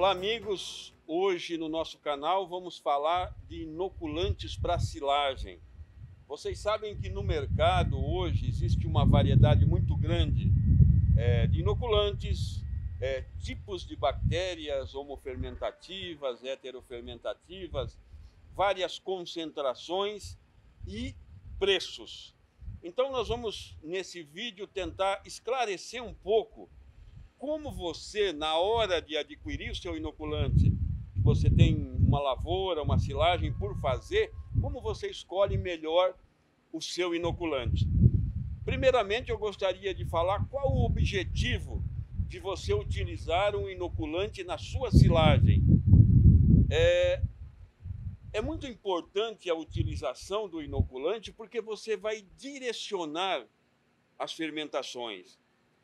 Olá, amigos! Hoje no nosso canal vamos falar de inoculantes para silagem. Vocês sabem que no mercado hoje existe uma variedade muito grande de inoculantes, tipos de bactérias homofermentativas, heterofermentativas, várias concentrações e preços. Então nós vamos nesse vídeo tentar esclarecer um pouco como você, na hora de adquirir o seu inoculante, você tem uma lavoura, uma silagem por fazer, como você escolhe melhor o seu inoculante. Primeiramente, eu gostaria de falar qual o objetivo de você utilizar um inoculante na sua silagem. É muito importante a utilização do inoculante porque você vai direcionar as fermentações.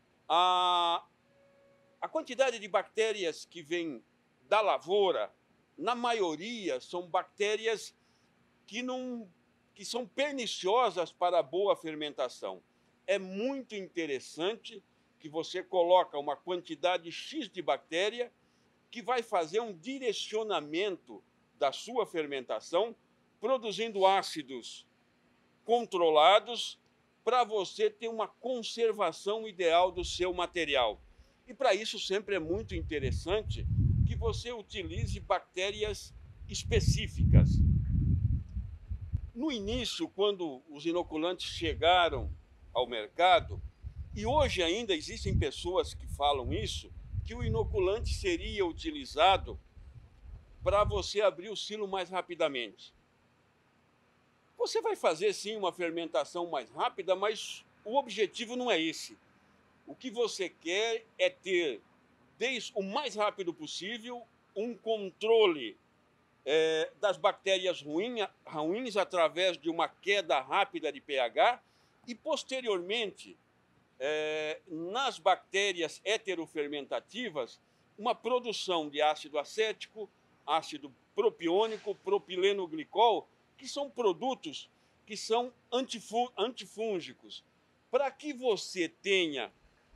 A quantidade de bactérias que vem da lavoura, na maioria, são bactérias que são perniciosas para a boa fermentação. É muito interessante que você coloque uma quantidade X de bactéria que vai fazer um direcionamento da sua fermentação, produzindo ácidos controlados para você ter uma conservação ideal do seu material. E para isso sempre é muito interessante que você utilize bactérias específicas. No início, quando os inoculantes chegaram ao mercado, e hoje ainda existem pessoas que falam isso, que o inoculante seria utilizado para você abrir o silo mais rapidamente. Você vai fazer sim uma fermentação mais rápida, mas o objetivo não é esse. O que você quer é ter, desde o mais rápido possível, um controle das bactérias ruins através de uma queda rápida de pH e, posteriormente, nas bactérias heterofermentativas, uma produção de ácido acético, ácido propiônico, propileno glicol, que são produtos que são antifúngicos, para que você tenha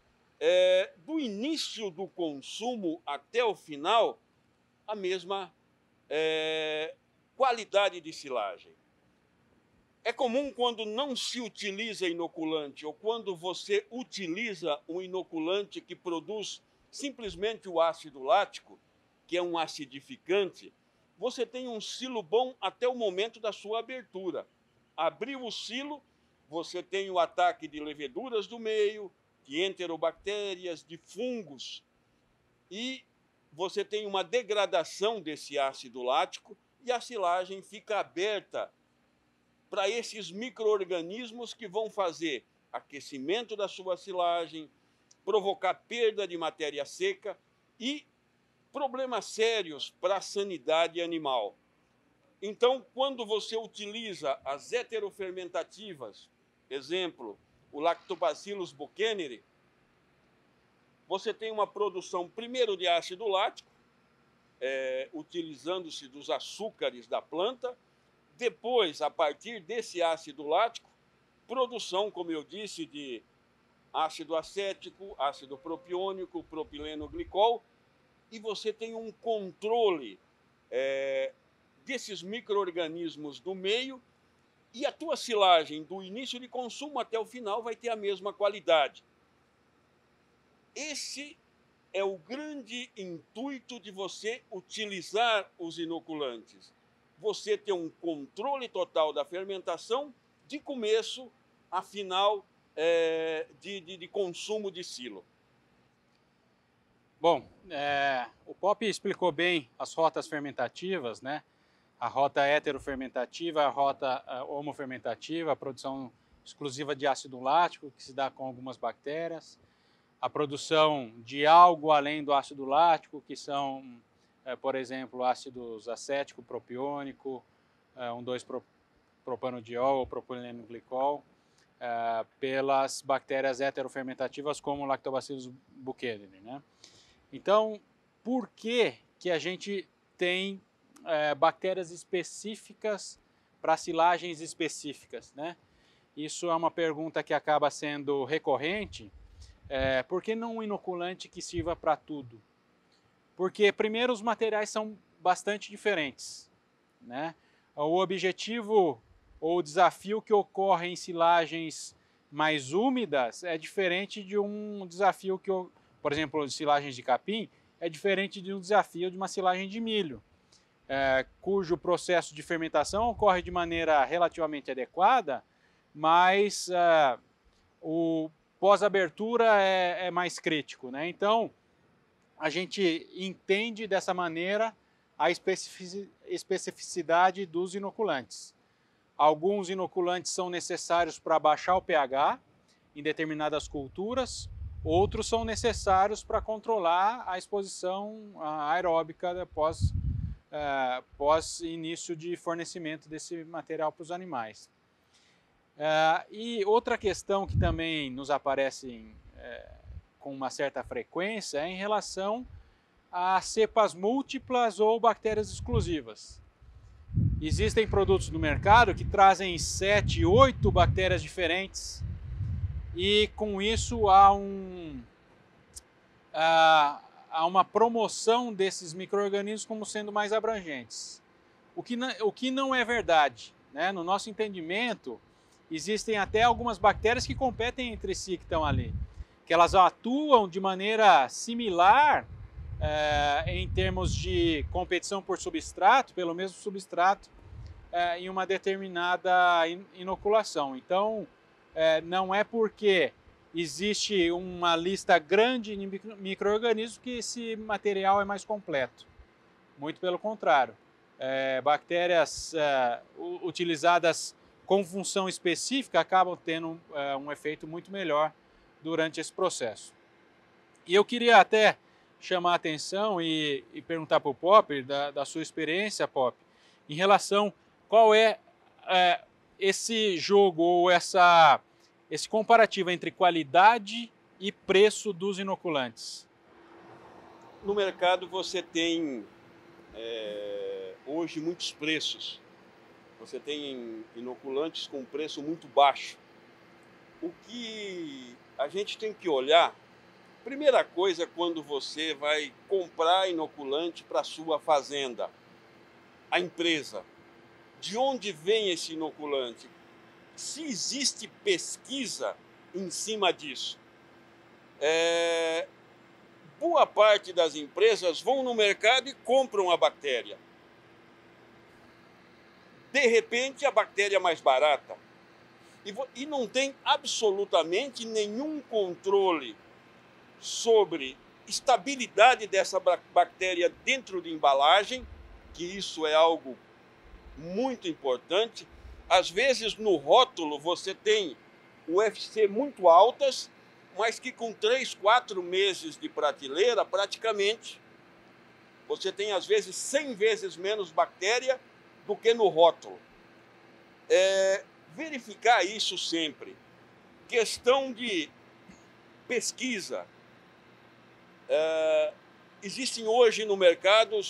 do início do consumo até o final, a mesma qualidade de silagem. É comum quando não se utiliza inoculante ou quando você utiliza um inoculante que produz simplesmente o ácido lático, que é um acidificante, você tem um silo bom até o momento da sua abertura. Abriu o silo, você tem o ataque de leveduras do meio, de enterobactérias, de fungos, e você tem uma degradação desse ácido lático e a silagem fica aberta para esses micro-organismos que vão fazer aquecimento da sua silagem, provocar perda de matéria seca e problemas sérios para a sanidade animal. Então, quando você utiliza as heterofermentativas, exemplo, o Lactobacillus buchaneri, você tem uma produção primeiro de ácido lático, utilizando-se dos açúcares da planta, depois, a partir desse ácido lático, produção, como eu disse, de ácido acético, ácido propiônico, propileno glicol, e você tem um controle desses micro-organismos do meio, e a tua silagem, do início de consumo até o final, vai ter a mesma qualidade. Esse é o grande intuito de você utilizar os inoculantes. Você ter um controle total da fermentação, de começo a final de consumo de silo. Bom, o Pop explicou bem as rotas fermentativas, né? A rota heterofermentativa, a rota homofermentativa, a produção exclusiva de ácido lático, que se dá com algumas bactérias, a produção de algo além do ácido lático, que são, por exemplo, ácidos acético, propiônico, 1,2-propanodiol ou propileno glicol, pelas bactérias heterofermentativas como o Lactobacillus buchaneri, né? Então, por que a gente tem bactérias específicas para silagens específicas, né? Isso é uma pergunta que acaba sendo recorrente. Por que não um inoculante que sirva para tudo? Porque, primeiro, os materiais são bastante diferentes, né? O objetivo ou o desafio que ocorre em silagens mais úmidas é diferente de um desafio que, por exemplo, de silagens de capim, é diferente de um desafio de uma silagem de milho, cujo processo de fermentação ocorre de maneira relativamente adequada, mas o pós-abertura é mais crítico, né? Então, a gente entende dessa maneira a especificidade dos inoculantes. Alguns inoculantes são necessários para baixar o pH em determinadas culturas, outros são necessários para controlar a exposição aeróbica pós início de fornecimento desse material para os animais. E outra questão que também nos aparece com uma certa frequência é em relação a cepas múltiplas ou bactérias exclusivas. Existem produtos no mercado que trazem 7, 8 bactérias diferentes e com isso há uma promoção desses micro-organismos como sendo mais abrangentes. O que não é verdade, né? No nosso entendimento, existem até algumas bactérias que competem entre si que estão ali, que elas atuam de maneira similar em termos de competição por substrato, pelo mesmo substrato, em uma determinada inoculação. Então, não é porque existe uma lista grande de micro-organismos que esse material é mais completo. Muito pelo contrário. Bactérias utilizadas com função específica acabam tendo um efeito muito melhor durante esse processo. E eu queria até chamar a atenção e perguntar para o Popper, da sua experiência, Popper, em relação qual é esse jogo ou esse comparativo entre qualidade e preço dos inoculantes. No mercado você tem hoje muitos preços. Você tem inoculantes com preço muito baixo. O que a gente tem que olhar, primeira coisa, quando você vai comprar inoculante para a sua fazenda, a empresa, de onde vem esse inoculante? Se existe pesquisa em cima disso. Boa parte das empresas vão no mercado e compram a bactéria. De repente, a bactéria é mais barata. E não tem absolutamente nenhum controle sobre estabilidade dessa bactéria dentro de embalagem, que isso é algo muito importante. Às vezes, no rótulo, você tem UFC muito altas, mas que com 3, 4 meses de prateleira, praticamente, você tem, às vezes, 100 vezes menos bactéria do que no rótulo. Verificar isso sempre. Questão de pesquisa. Existem hoje no mercado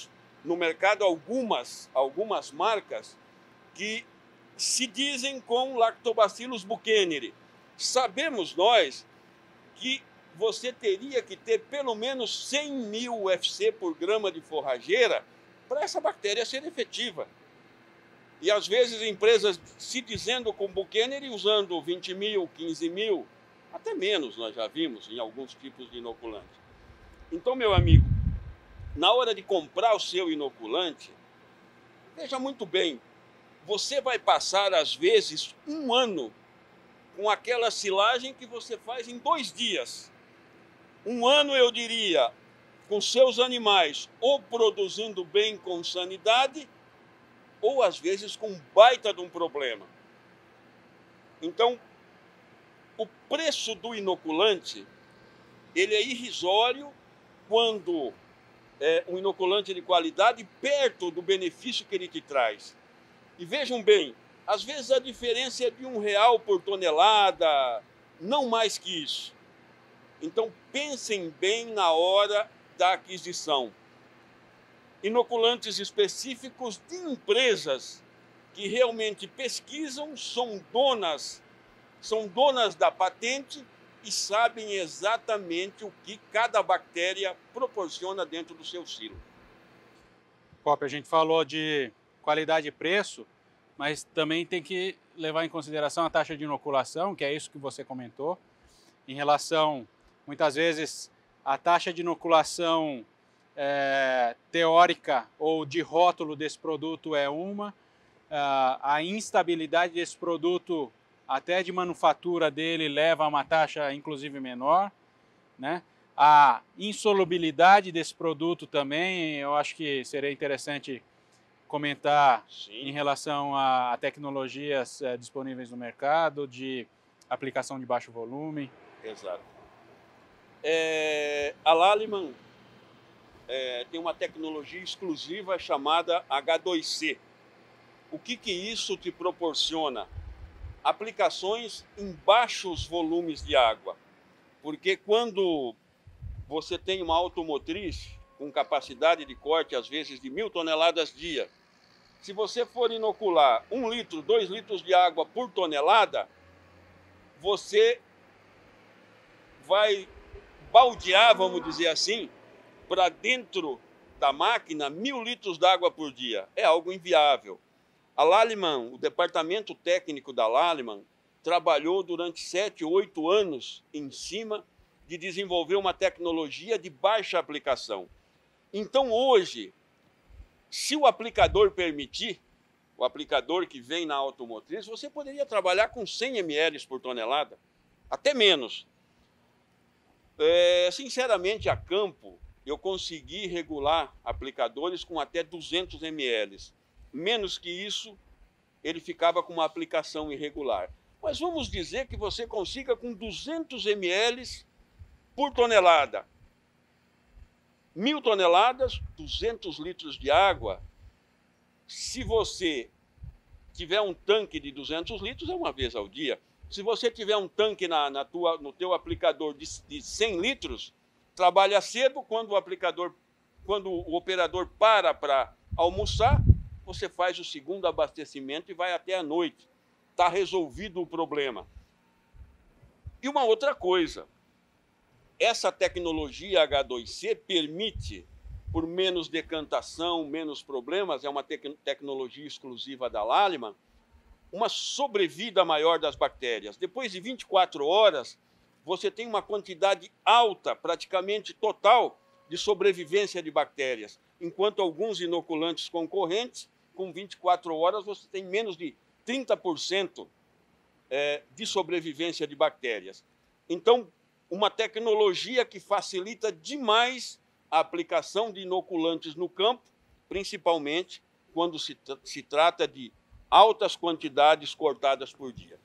algumas marcas que se dizem com Lactobacillus buchaneri. Sabemos nós que você teria que ter pelo menos 100 mil UFC por grama de forrageira para essa bactéria ser efetiva. E às vezes empresas se dizendo com buchaneri usando 20 mil, 15 mil, até menos nós já vimos em alguns tipos de inoculante. Então, meu amigo, na hora de comprar o seu inoculante, veja muito bem, você vai passar às vezes 1 ano com aquela silagem que você faz em 2 dias. 1 ano, eu diria, com seus animais ou produzindo bem com sanidade, ou às vezes com um baita de um problema. Então, o preço do inoculante, ele é irrisório quando é um inoculante de qualidade perto do benefício que ele te traz. E vejam bem, às vezes a diferença é de R$1 por tonelada, não mais que isso. Então, pensem bem na hora da aquisição. Inoculantes específicos de empresas que realmente pesquisam, são donas da patente e sabem exatamente o que cada bactéria proporciona dentro do seu silo. Pop, a gente falou de qualidade e preço, mas também tem que levar em consideração a taxa de inoculação, que é isso que você comentou, em relação, muitas vezes, a taxa de inoculação teórica ou de rótulo desse produto é uma, a instabilidade desse produto, até de manufatura dele, leva a uma taxa inclusive menor, né? A insolubilidade desse produto também, eu acho que seria interessante comentar. Sim. Em relação a tecnologias disponíveis no mercado, de aplicação de baixo volume. Exato. A Lallemand tem uma tecnologia exclusiva chamada H2C. O que isso te proporciona? Aplicações em baixos volumes de água. Porque quando você tem uma automotriz com capacidade de corte, às vezes, de 1.000 toneladas dia, se você for inocular 1 litro, 2 litros de água por tonelada, você vai baldear, vamos dizer assim, para dentro da máquina 1.000 litros de água por dia. É algo inviável. A Lallemand, o departamento técnico da Lallemand, trabalhou durante 7, 8 anos em cima de desenvolver uma tecnologia de baixa aplicação. Então, hoje, se o aplicador permitir, o aplicador que vem na automotriz, você poderia trabalhar com 100 ml por tonelada, até menos. Sinceramente, a campo, eu consegui regular aplicadores com até 200 ml. Menos que isso, ele ficava com uma aplicação irregular. Mas vamos dizer que você consiga com 200 ml por tonelada. 1.000 toneladas, 200 litros de água. Se você tiver um tanque de 200 litros, é uma vez ao dia. Se você tiver um tanque no teu aplicador de 100 litros, trabalha cedo, quando o operador para almoçar, você faz o segundo abastecimento e vai até a noite. Está resolvido o problema. E uma outra coisa, essa tecnologia H2C permite, por menos decantação, menos problemas, é uma tecnologia exclusiva da Lallemand, uma sobrevida maior das bactérias. Depois de 24 horas, você tem uma quantidade alta, praticamente total, de sobrevivência de bactérias, enquanto alguns inoculantes concorrentes, com 24 horas, você tem menos de 30% de sobrevivência de bactérias. Então, uma tecnologia que facilita demais a aplicação de inoculantes no campo, principalmente quando se trata de altas quantidades cortadas por dia.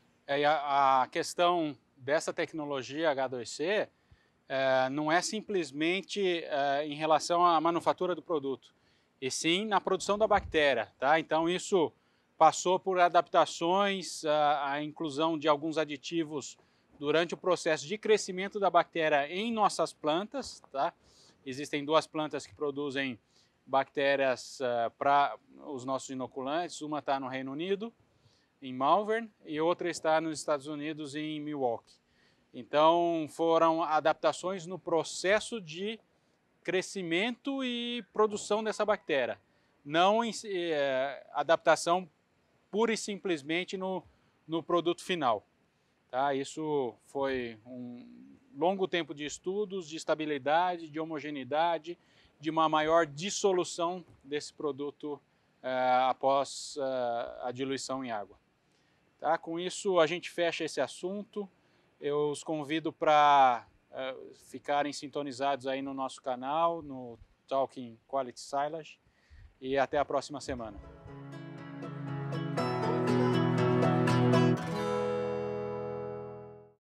A questão dessa tecnologia H2C não é simplesmente em relação à manufatura do produto, e sim na produção da bactéria, tá? Então isso passou por adaptações, a inclusão de alguns aditivos durante o processo de crescimento da bactéria em nossas plantas, tá? Existem 2 plantas que produzem bactérias para os nossos inoculantes, uma está no Reino Unido, em Malvern, e outra está nos Estados Unidos, em Milwaukee. Então foram adaptações no processo de crescimento e produção dessa bactéria, não adaptação pura e simplesmente no produto final. Tá? Isso foi um longo tempo de estudos, de estabilidade, de homogeneidade, de uma maior dissolução desse produto após a diluição em água. Tá? Com isso, a gente fecha esse assunto. Eu os convido para ficarem sintonizados aí no nosso canal, no Talking Quality Silage, e até a próxima semana.